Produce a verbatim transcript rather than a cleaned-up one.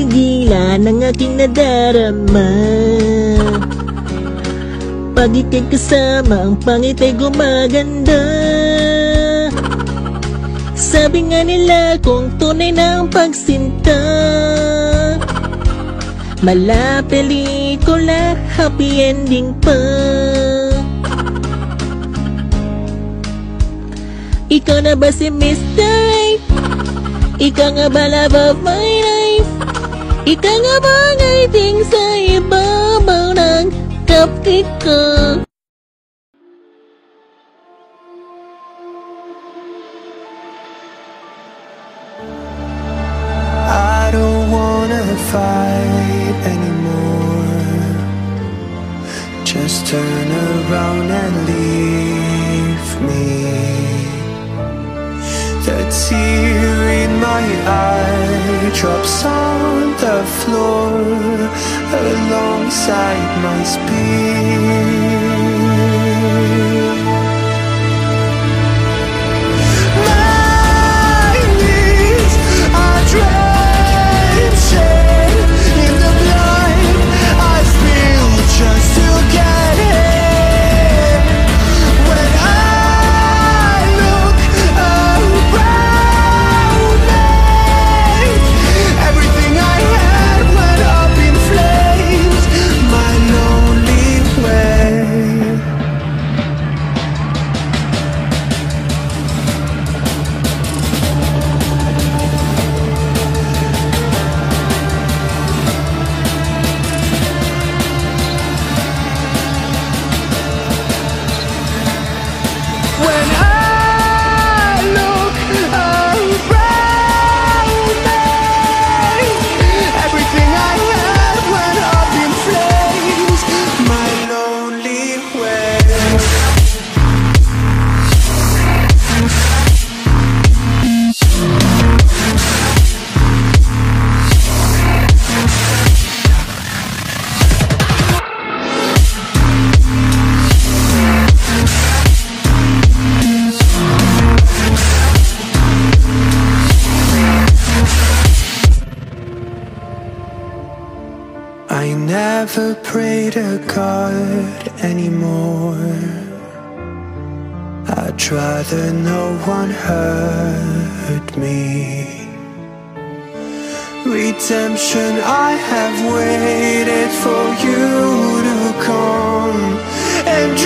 mapigilan ang aking nadarama. Pag ika'y kasama, ang pangit ay gumaganda. Sabi nga nila kung tunay na ang pagsinta, mala pelikula, happy ending pa. Ikaw na ba si mister Right? Ikaw nga ba love of my life? Ikaw nga ba ang iting sa ibabaw ng cupcake ko? I don't wanna fight anymore. Just turn around and leave me. The tear in my eye drops on the floor alongside my speed. My knees are drenching in the blind. I feel just to get in. When I look around me, everything I had went up in flames. My lonely way. When I look around me, everything I had went up in flames. My lonely way. I never pray to God anymore. I'd rather no one hurt me. Redemption, I have waited for you to come and